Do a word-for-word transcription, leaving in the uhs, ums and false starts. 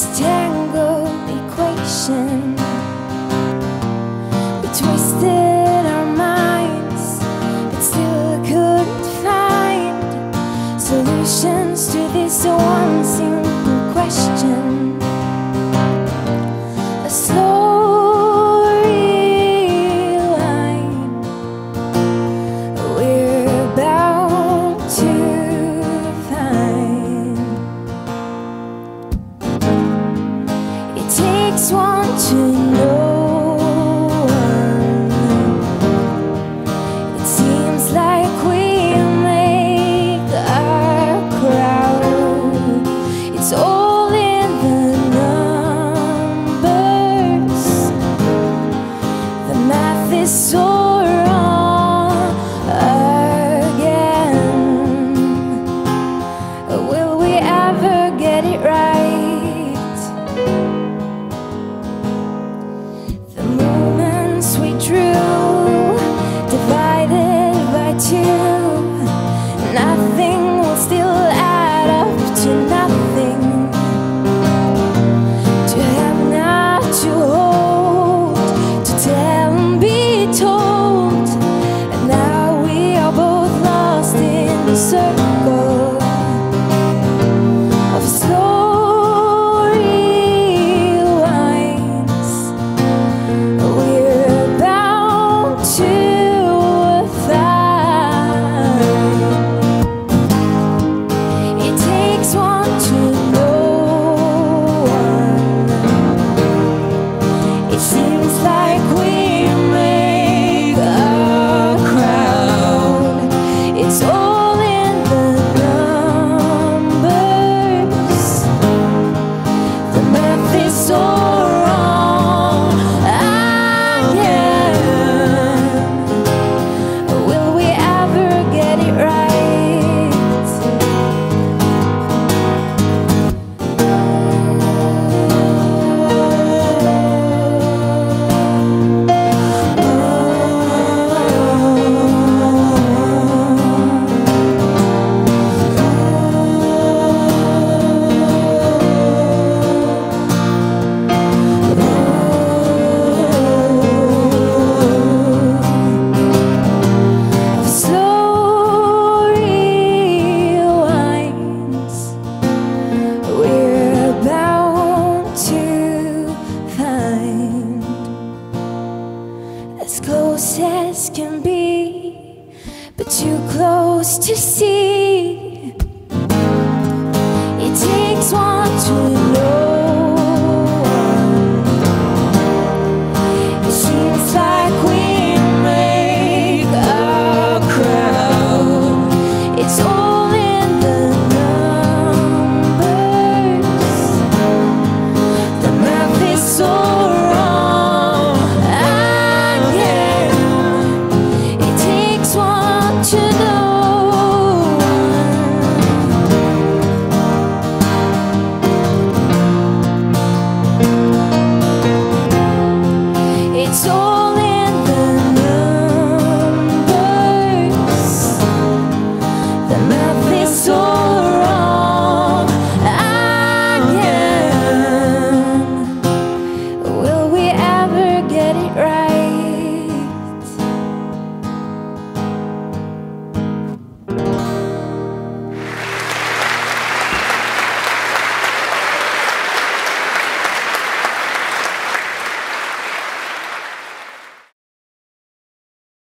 this tangled equation. We twisted our minds, but still couldn't find solutions to this one simple question. A slow rewind. We're about to find. It takes one to know one. It seems like we make our crowd. It's all in the numbers. The math is so wrong again. Will we ever get it right? The moments we drew, divided by two, nothing will still add up to nothing.